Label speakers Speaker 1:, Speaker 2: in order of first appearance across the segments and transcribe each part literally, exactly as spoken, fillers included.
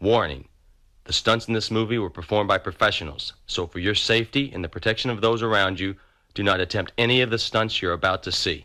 Speaker 1: Warning. The stunts in this movie were performed by professionals, so for your safety and the protection of those around you, do not attempt any of the stunts you're about to see.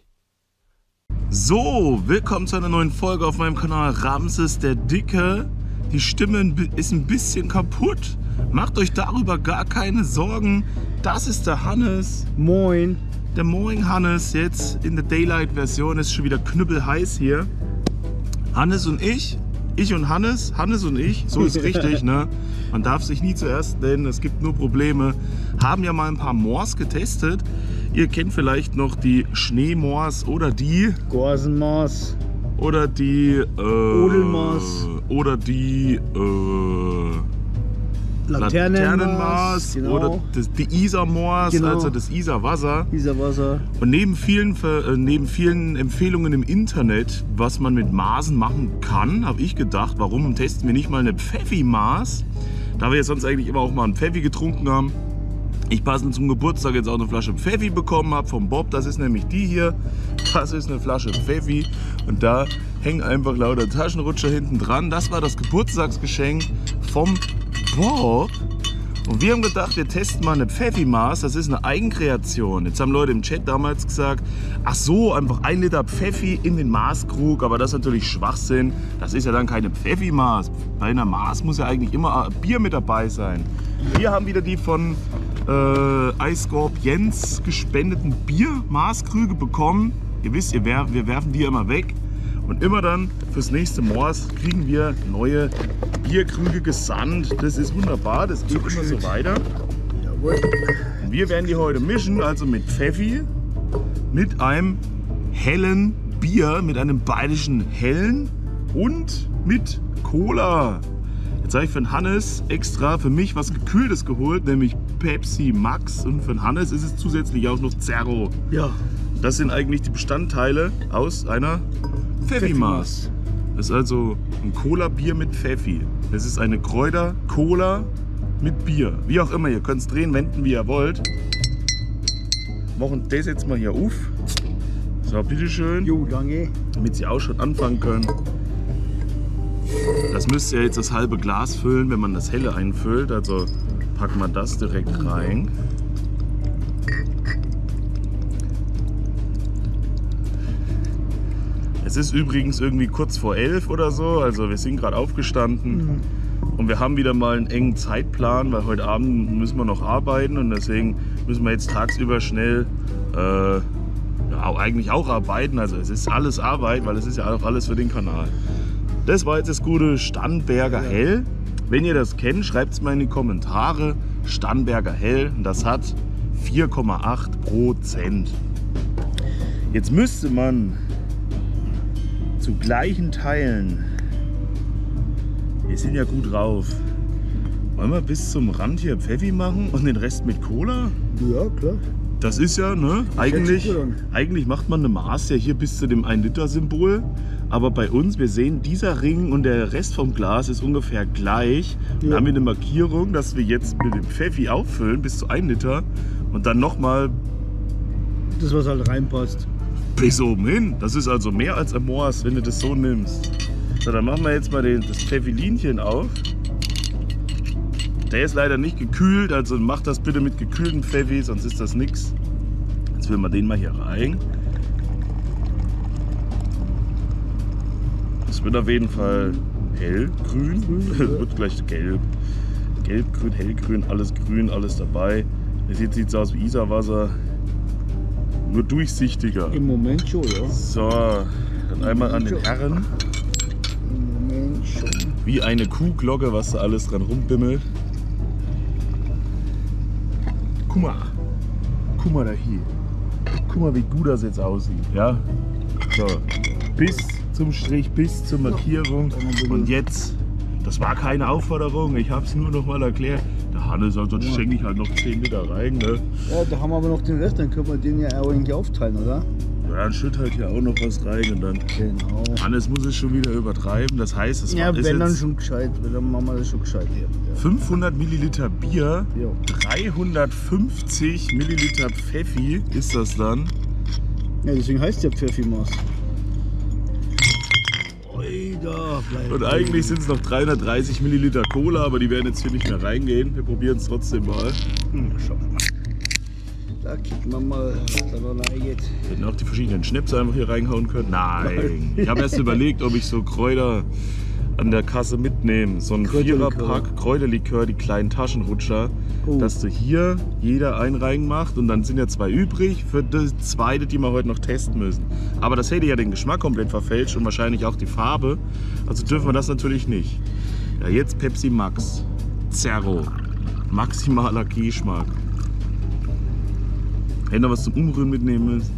Speaker 2: So, willkommen zu einer neuen Folge auf meinem Kanal Ramses der Dicke. Die Stimme ist ein bisschen kaputt. Macht euch darüber gar keine Sorgen. Das ist der Hannes.
Speaker 3: Moin.
Speaker 2: Der Moin Hannes, jetzt in der Daylight-Version, ist schon wieder knüppelheiß hier. Hannes und ich, ich und Hannes, Hannes und ich, so ist richtig, ne? Man darf sich nie zuerst nennen, es gibt nur Probleme. Haben ja mal ein paar Moors getestet. Ihr kennt vielleicht noch die Schneemoors oder die
Speaker 3: Gorsenmoors.
Speaker 2: Oder die äh,
Speaker 3: Odelmoors.
Speaker 2: Oder die äh, Laternenmoors,
Speaker 3: genau.
Speaker 2: Oder das, die Isarmoors,
Speaker 3: Genau.
Speaker 2: also das Isarwasser.
Speaker 3: Isarwasser.
Speaker 2: Und neben vielen, äh, neben vielen Empfehlungen im Internet, was man mit Maasen machen kann, habe ich gedacht, warum testen wir nicht mal eine Pfeffi-Maas? Da wir ja sonst eigentlich immer auch mal einen Pfeffi getrunken haben. Ich passend zum Geburtstag jetzt auch eine Flasche Pfeffi bekommen habe vom Bob. Das ist nämlich die hier. Das ist eine Flasche Pfeffi. Und da hängen einfach lauter Taschenrutscher hinten dran. Das war das Geburtstagsgeschenk vom Bob. Und wir haben gedacht, wir testen mal eine Pfeffi-Maas. Das ist eine Eigenkreation. Jetzt haben Leute im Chat damals gesagt, ach so, einfach ein Liter Pfeffi in den Maßkrug. Aber das ist natürlich Schwachsinn. Das ist ja dann keine Pfeffi-Maas. Bei einer Maas muss ja eigentlich immer Bier mit dabei sein. Wir haben wieder die von äh, Eiskorb Jens gespendeten Bier-Maßkrüge bekommen. Ihr wisst, ihr wer wir werfen die immer weg. Und immer dann fürs nächste Moors kriegen wir neue Bierkrüge gesandt. Das ist wunderbar, das geht immer so weiter.
Speaker 3: Jawohl.
Speaker 2: Und wir werden die heute mischen, also mit Pfeffi, mit einem hellen Bier, mit einem bayerischen hellen und mit Cola. Jetzt habe ich für den Hannes extra für mich was Gekühltes geholt, nämlich Pepsi Max. Und für den Hannes ist es zusätzlich auch noch Zero.
Speaker 3: Ja.
Speaker 2: Das sind eigentlich die Bestandteile aus einer Pfeffi-Maas. Das ist also ein Cola-Bier mit Pfeffi. Das ist eine Kräuter-Cola mit Bier. Wie auch immer, ihr könnt es drehen, wenden, wie ihr wollt. Machen das jetzt mal hier auf. So, bitteschön.
Speaker 3: Jo, danke.
Speaker 2: Damit sie auch schon anfangen können. Das müsst ihr jetzt das halbe Glas füllen, wenn man das helle einfüllt. Also packen wir das direkt rein. Es ist übrigens irgendwie kurz vor elf oder so, also wir sind gerade aufgestanden mhm. und wir haben wieder mal einen engen Zeitplan, weil heute Abend müssen wir noch arbeiten und deswegen müssen wir jetzt tagsüber schnell äh, ja, eigentlich auch arbeiten. Also es ist alles Arbeit, weil es ist ja auch alles für den Kanal. Das war jetzt das gute Starnberger Hell. Wenn ihr das kennt, schreibt es mal in die Kommentare. Starnberger Hell, und das hat vier Komma acht Prozent. Jetzt müsste man zu gleichen Teilen, wir sind ja gut drauf, wollen wir bis zum Rand hier Pfeffi machen und den Rest mit Cola?
Speaker 3: Ja, klar.
Speaker 2: Das ist ja, ne, eigentlich, eigentlich macht man eine Maß ja hier bis zu dem ein Liter Symbol, aber bei uns, wir sehen, dieser Ring und der Rest vom Glas ist ungefähr gleich. Dann
Speaker 3: Ja.
Speaker 2: haben wir eine Markierung, dass wir jetzt mit dem Pfeffi auffüllen bis zu ein Liter und dann nochmal
Speaker 3: Das, was halt reinpasst.
Speaker 2: bis oben hin. Das ist also mehr als ein Moors, wenn du das so nimmst. So, dann machen wir jetzt mal den, das Pfeffilinchen auf. Der ist leider nicht gekühlt, also macht das bitte mit gekühltem Pfeffi, sonst ist das nix. Jetzt füllen wir den mal hier rein. Das wird auf jeden Fall hellgrün. Das wird gleich gelb. Gelbgrün, hellgrün, alles grün, alles dabei. Das sieht jetzt aus wie Isarwasser. Nur durchsichtiger.
Speaker 3: Im Moment schon, ja.
Speaker 2: So, dann einmal an den Herren.
Speaker 3: Im Moment schon.
Speaker 2: Wie eine Kuhglocke, was da alles dran rumbimmelt. Guck mal. Guck mal da hier. Guck mal, wie gut das jetzt aussieht. Ja? So, bis zum Strich, bis zur Markierung. Und jetzt, das war keine Aufforderung, ich habe es nur noch mal erklärt. Der Hannes sagt, sonst schenke ich halt noch zehn Liter rein. Ne?
Speaker 3: Ja, da haben wir aber noch den Rest, dann können wir den ja auch irgendwie aufteilen, oder?
Speaker 2: Ja, dann schütt halt hier auch noch was rein und dann.
Speaker 3: Genau.
Speaker 2: Hannes muss es schon wieder übertreiben. Das heißt, es
Speaker 3: Ja,
Speaker 2: war, ist
Speaker 3: wenn dann
Speaker 2: jetzt
Speaker 3: schon gescheit, dann machen wir das schon gescheit hier. Ja.
Speaker 2: fünfhundert Milliliter Bier,
Speaker 3: Ja.
Speaker 2: dreihundertfünfzig Milliliter Pfeffi ist das dann.
Speaker 3: Ja, deswegen heißt der Pfeffi-Maß.
Speaker 2: Ui,
Speaker 3: Ja, bleib.
Speaker 2: Und eigentlich sind es noch dreihundertdreißig Milliliter Cola, aber die werden jetzt hier nicht mehr reingehen. Wir probieren es trotzdem mal.
Speaker 3: Hm, schau mal. Da kicken wir mal, was da noch reingeht.
Speaker 2: Wir hätten auch die verschiedenen Schnäpse einfach hier reinhauen können. Nein. Ich habe erst überlegt, ob ich so Kräuter an der Kasse mitnehme. So ein Viererpack Kräuterlikör, die kleinen Taschenrutscher.
Speaker 3: Oh.
Speaker 2: Dass du hier jeder einen reinmacht und dann sind ja zwei übrig für die zweite, die wir heute noch testen müssen. Aber das hätte ja den Geschmack komplett verfälscht und wahrscheinlich auch die Farbe. Also dürfen wir das natürlich nicht. Ja, jetzt Pepsi Max. Zero. Maximaler Geschmack. Hätte noch was zum Umrühren mitnehmen müssen.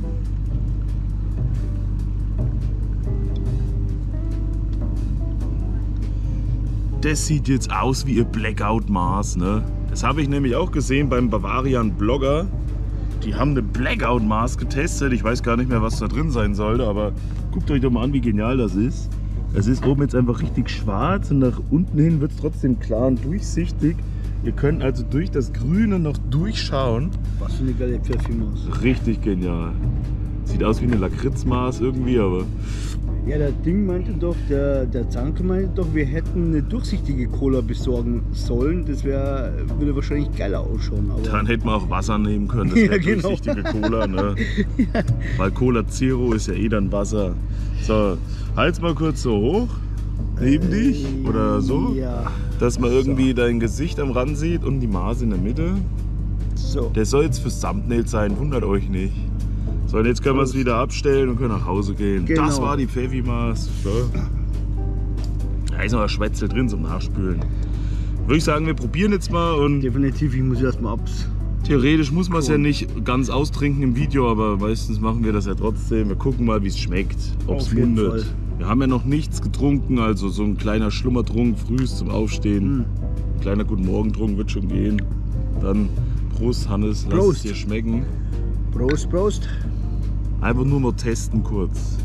Speaker 2: Das sieht jetzt aus wie ihr Blackout-Maß, ne? Das habe ich nämlich auch gesehen beim Bavarian Blogger. Die haben eine Blackout-Maß getestet. Ich weiß gar nicht mehr, was da drin sein sollte, aber guckt euch doch mal an, wie genial das ist. Es ist oben jetzt einfach richtig schwarz und nach unten hin wird es trotzdem klar und durchsichtig. Ihr könnt also durch das Grüne noch durchschauen.
Speaker 3: Was für eine geile Pfeffimaß.
Speaker 2: Richtig genial. Sieht aus wie eine Lakritzmaß irgendwie, aber...
Speaker 3: Ja, der Ding meinte doch, der, der Zanke meinte doch, wir hätten eine durchsichtige Cola besorgen sollen. Das wär, würde wahrscheinlich geiler ausschauen. Aber
Speaker 2: dann hätten wir auch Wasser nehmen können, das wäre
Speaker 3: ja, genau.
Speaker 2: durchsichtige Cola. Ne? Ja. Weil Cola Zero ist ja eh dann Wasser. So, halt's mal kurz so hoch, neben äh, dich oder so,
Speaker 3: ja.
Speaker 2: Dass man irgendwie so dein Gesicht am Rand sieht und die Maße in der Mitte.
Speaker 3: So.
Speaker 2: Der soll jetzt fürs Thumbnail sein, wundert euch nicht. So, und jetzt können wir es wieder abstellen und können nach Hause gehen.
Speaker 3: Genau.
Speaker 2: Das war die Pfeffimaß. So. Da ist noch ein Schwätzel drin zum Nachspülen. Würde ich sagen, wir probieren jetzt mal. Und
Speaker 3: definitiv, ich muss erstmal abs.
Speaker 2: Theoretisch muss man es ja nicht ganz austrinken im Video, aber meistens machen wir das ja trotzdem. Wir gucken mal, wie es schmeckt, ob es mundet. Fall. Wir haben ja noch nichts getrunken, also so ein kleiner Schlummertrunk frühs zum Aufstehen. Mhm. Ein kleiner Guten Morgen-Trunk wird schon gehen. Dann Prost, Hannes, lass
Speaker 3: Prost.
Speaker 2: es dir schmecken.
Speaker 3: Prost, Prost.
Speaker 2: Einfach nur mal testen kurz.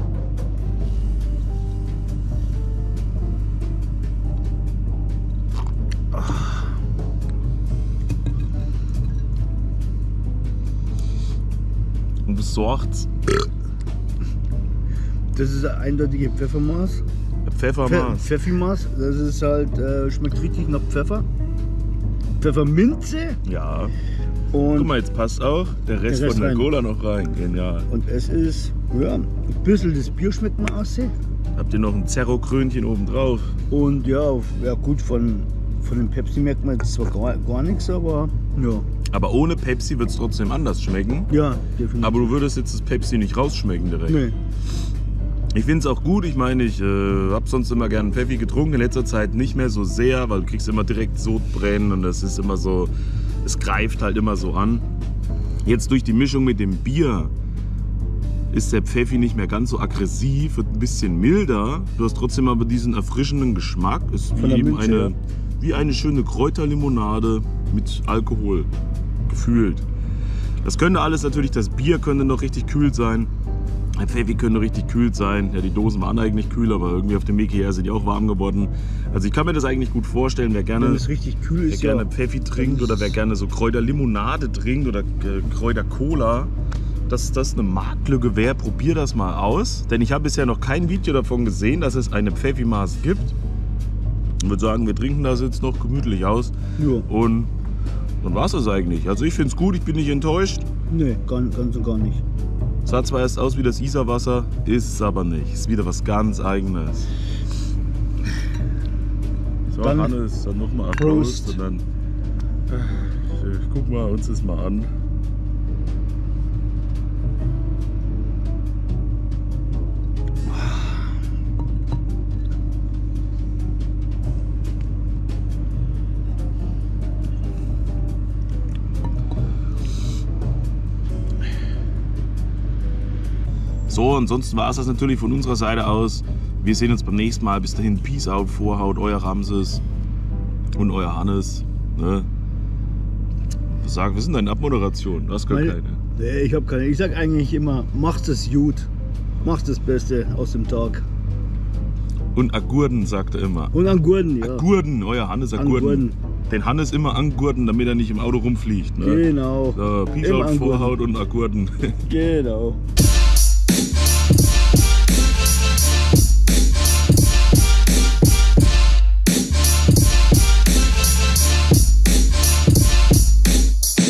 Speaker 2: Und besorgt.
Speaker 3: Das ist eine eindeutige Pfeffermaß.
Speaker 2: Pfeffermaß.
Speaker 3: Pfeffimaß. Das ist halt, äh, schmeckt richtig nach Pfeffer. Pfefferminze.
Speaker 2: Ja.
Speaker 3: Und
Speaker 2: guck mal, jetzt passt auch der Rest, der Rest von der rein. Cola noch rein. Genial.
Speaker 3: Und es ist, ja, ein bisschen das Bier schmeckt man aus.
Speaker 2: Habt ihr noch ein Zerro-Krönchen oben drauf?
Speaker 3: Und ja, ja gut, von, von dem Pepsi merkt man jetzt zwar gar, gar nichts, aber ja.
Speaker 2: Aber ohne Pepsi wird es trotzdem anders schmecken.
Speaker 3: Ja, definitiv.
Speaker 2: Aber du würdest jetzt das Pepsi nicht rausschmecken direkt.
Speaker 3: Nee.
Speaker 2: Ich finde es auch gut. Ich meine, ich äh, habe sonst immer gerne Pfeffi getrunken. In letzter Zeit nicht mehr so sehr, weil du kriegst immer direkt Sodbrennen und das ist immer so... Es greift halt immer so an. Jetzt durch die Mischung mit dem Bier ist der Pfeffi nicht mehr ganz so aggressiv, wird ein bisschen milder. Du hast trotzdem aber diesen erfrischenden Geschmack. Ist wie eben
Speaker 3: Minze,
Speaker 2: eine,
Speaker 3: ja.
Speaker 2: wie eine schöne Kräuterlimonade mit Alkohol gefühlt. Das könnte alles natürlich, das Bier könnte noch richtig kühl sein. Der Pfeffi könnte richtig kühl sein. Ja, die Dosen waren eigentlich kühl, aber irgendwie auf dem Weg hierher sind die auch warm geworden. Also ich kann mir das eigentlich gut vorstellen, wer gerne,
Speaker 3: wenn es richtig kühl ist,
Speaker 2: wer gerne
Speaker 3: ja.
Speaker 2: Pfeffi trinkt oder wer gerne so Kräuterlimonade trinkt oder Kräutercola, dass das eine Marktlücke wäre. Probier das mal aus, denn ich habe bisher noch kein Video davon gesehen, dass es eine Pfeffimaß gibt. Ich würde sagen, wir trinken das jetzt noch gemütlich aus.
Speaker 3: Ja.
Speaker 2: Und dann war es das eigentlich. Also ich finde es gut, ich bin nicht enttäuscht.
Speaker 3: Nee, ganz, ganz und gar nicht.
Speaker 2: Sah zwar erst aus wie das Isarwasser, ist es aber nicht. Ist wieder was ganz Eigenes. So,
Speaker 3: dann
Speaker 2: Hannes, dann nochmal Prost und dann äh, gucken wir uns das mal an. So, ansonsten war es das natürlich von unserer Seite aus. Wir sehen uns beim nächsten Mal. Bis dahin, Peace out, Vorhaut, euer Ramses und euer Hannes. Ne? Was sagen, was ist denn deine Abmoderation? Du hast gar keine.
Speaker 3: Nee, ich habe keine. Ich sag eigentlich immer, macht es gut. Macht das Beste aus dem Tag.
Speaker 2: Und Agurden, sagt er immer.
Speaker 3: Und Agurden, ja.
Speaker 2: Agurden, euer Hannes Agurden. Agurden. Den Hannes immer angurten, damit er nicht im Auto rumfliegt. Ne?
Speaker 3: Genau.
Speaker 2: So, Peace
Speaker 3: immer
Speaker 2: out, Vorhaut und Agurden.
Speaker 3: Genau.